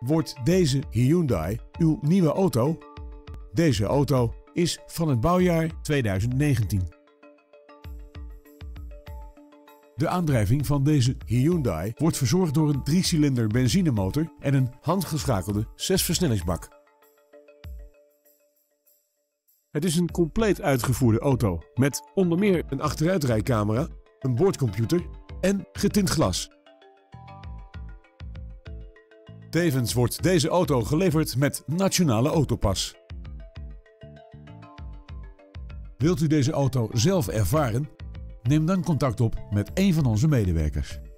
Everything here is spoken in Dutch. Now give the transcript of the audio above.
Wordt deze Hyundai uw nieuwe auto? Deze auto is van het bouwjaar 2019. De aandrijving van deze Hyundai wordt verzorgd door een 3-cilinder benzinemotor en een handgeschakelde 6-versnellingsbak. Het is een compleet uitgevoerde auto met onder meer een achteruitrijcamera, een boordcomputer en getint glas. Tevens wordt deze auto geleverd met Nationale Autopas. Wilt u deze auto zelf ervaren? Neem dan contact op met een van onze medewerkers.